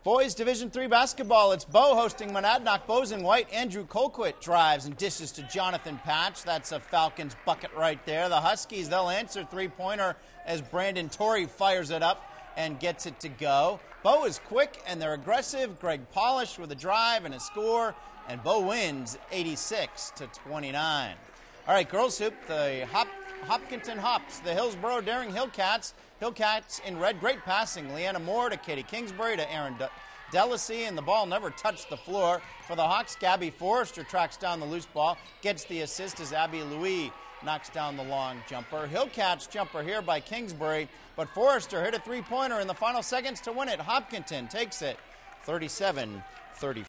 Boys Division III basketball. It's Bow hosting Monadnock. Bows in white. Andrew Colquitt drives and dishes to Jonathan Patch. That's a Falcons bucket right there. The Huskies, they'll answer three-pointer as Brandon Torrey fires it up and gets it to go. Bow is quick and they're aggressive. Greg Polish with a drive and a score, and Bow wins 86-29. All right, girls hoop, the Hopkinton Hops, the Hillsboro Daring Hillcats. Hillcats in red, great passing. Leanna Moore to Katie Kingsbury to Aaron Delacy, and the ball never touched the floor. For the Hawks, Gabby Forrester tracks down the loose ball, gets the assist as Abby Louis knocks down the long jumper. Hillcats jumper here by Kingsbury, but Forrester hit a three-pointer in the final seconds to win it. Hopkinton takes it 37-34.